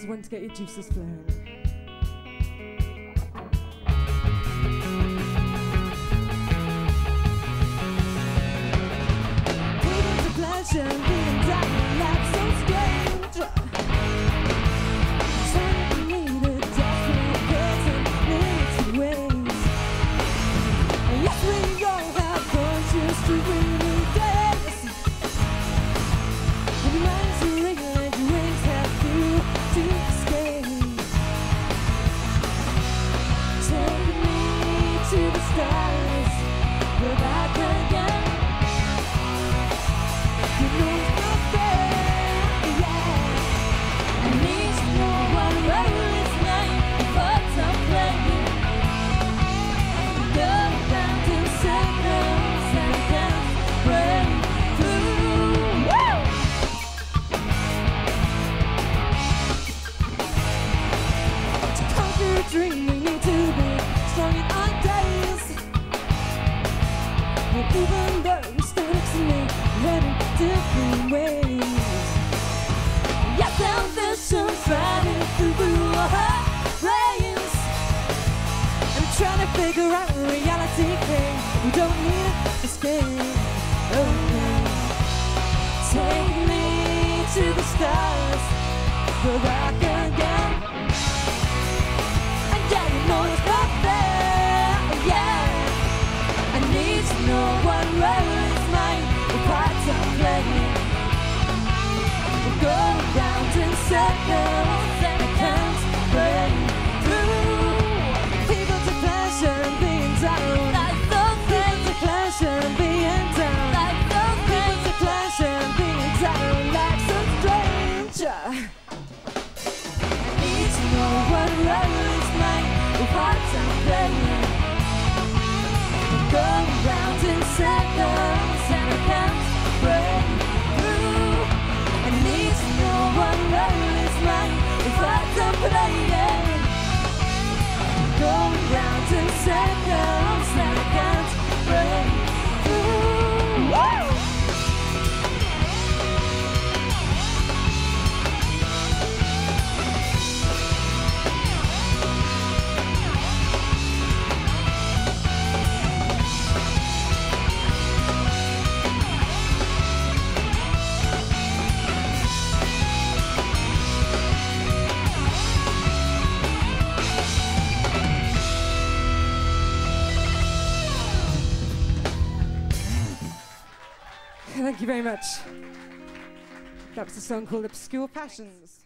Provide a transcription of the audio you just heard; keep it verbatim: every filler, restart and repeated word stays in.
is when to get your juices flowing. Freedom to pleasure, being down in life so strange. Something needed, desperate ways and mixed ways. Yes, we all have conscious to really days. And minds are ringing like wings have through to escape. Take me to the stars, we're back again. You know it's not fair, yeah. I need to know what role is mine, but I'm playing. Go round in circles and I can't break through. Woo! To conquer a dream, we need to be strong in our days. And even though you stand next to me, heading different ways. Yes, ambition's riding through our brains. I'm trying to figure out reality, hey, we don't need to escape. Okay. Take me to the stars, we're back again. And yeah, you know it's not fair, yeah. I need to know what role is mine, the parts I'm playing. We're going round in circles and I can't break through. People to pleasure and being down. Like those people to pleasure and being down. Like those people to pleasure and being down. Like some stranger. I need to know what role is mine, the parts I'm playing. We're going round in circles and I can't break through. I need to know what role is mine, the parts I'm playing. Going round in circles and I can't break through. Woo! Thank you very much. That was a song called Obscure Passions.